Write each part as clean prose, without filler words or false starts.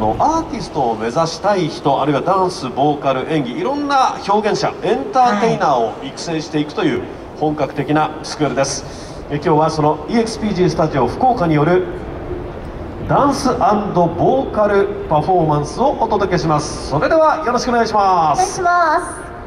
アーティストを目指したい人、あるいはダンス、ボーカル、演技、いろんな表現者、エンターテイナーを育成していくという本格的なスクールです。今日はその Expg スタジオ福岡によるダンス&ボーカルパフォーマンスをお届けします。それではよろしくお願いします。 お願いします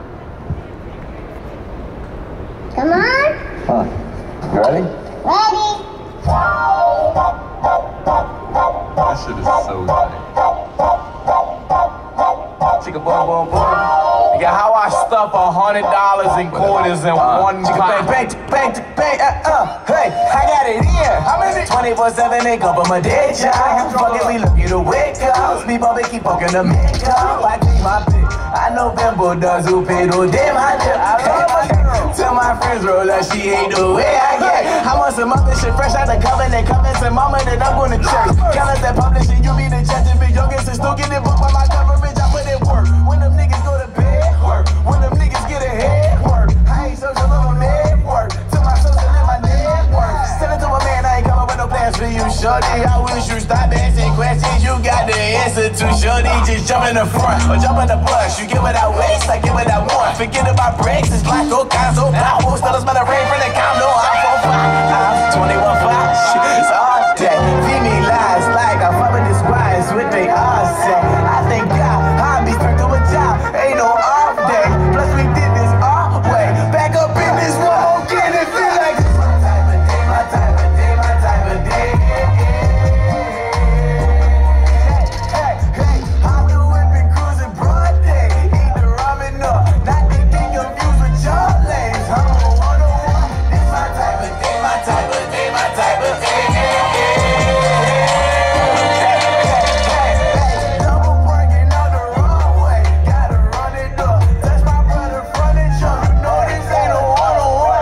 。Come on. You ready? Ready. That shit is so good. Chicka boom boom boom. Yeah, how I stuff $100 in quarters in one bang bang bang bang. Hey, I got it in. How many? 24/7 they go, but my day job. Fucking we looking to wake up. Me bobby keep fucking the makeup. I keep my pick. I know Bimbo does who pay those damn I do. Tell my friends roll that she ain't the way I get. I want some other shit fresh out the covenant. Comments and mama that I'm going to church. Counters that publishing, you be the judge and big youngest and still get it booked by my coverage. I put it work. When them niggas go to bed, work. When them niggas get ahead, work. I ain't social on my network. To my social and my network. Send it to a man, I ain't coming with no plans for you, shorty. I wish you stop asking questions. You got the answer to, shorty. Just jump in the front or jump in the bus. You get what I waste, I get what I want. Forget about breaks, it's like all kinds of power. Still smell the rain from the condo. I'm 4-5, I'm 21-5. Shit, it's all day. Feed me lies like I'm fucking this wise. What they all say. I thank God, I'll be stuck to a job. Ain't no off day. Plus we did this all way. Back up in this wall, get it feel like this. My type of day, my type of day, my type of day. Hey, hey, I'm the whipping cruising broad day. Eat the ramen up, not to get confused with your lanes. I'm a 101. This my type of day, my type of day, my type of day. Double parking on the wrong way. Gotta run it up. Touch my brother front and jump. You know this ain't a one-on-one.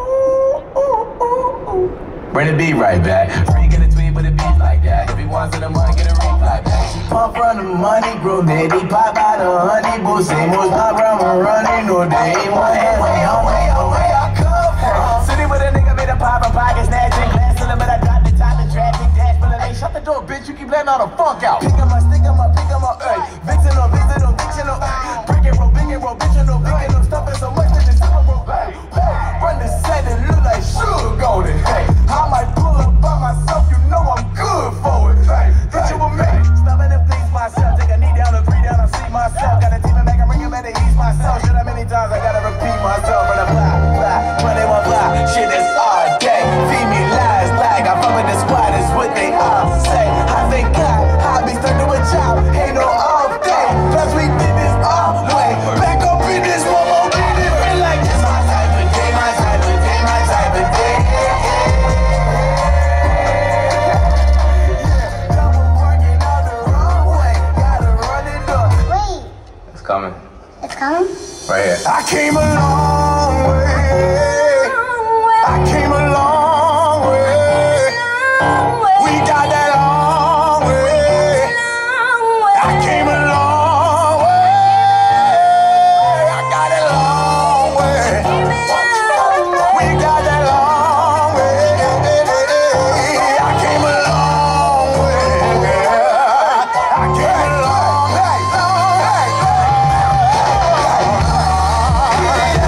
Bring the beat right back. Freak in the tweet with a beat like that. If he wants to the money, get a reply back. She pump from the money, grow daddy. Pop out the honey, boo. Same old stop from running. No, they ain't one hand. Way I come from. City with a nigga made a pop from pocket snatching. Glass in him, but I dropped the top and traffic. Dash for the lane. Shut the door, bitch. You keep letting all the funk out. Pick 'em up, stick 'em up, pick 'em up. Vixen or vixen or vixen or. Brick and roll, bitch and no big and no stuffing so much that the super roll. Run the set and look like sugar on it. Hey, I might pull up by myself, you know I'm good for it. Hey, hit you with me. Stopping and please myself. Take a knee down, a 3 down, I see myself. Got a team and make a ring him and ease myself. Shit, how many times I gotta repeat myself? Run a fly, 21 fly. Shit is all day. Feed me lies like I fuck with the squad, is what they all say. I thank God, I'll be stuck to a job. Ain't no off day. Plus we did this all way. Back up in this one more baby. Feel like this my type of day, my type of day, my type of day. Double parking on the wrong way. Gotta run it up. Wait. It's coming. It's coming. Right here. I came a long way. I came a long way. We got that long way. I came a long way. I got a long way. We got that long way. I came a long way. I came a long way.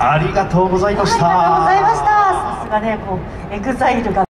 ありがとうございました。 ありがとうございました。さすがね、こうエグザイルが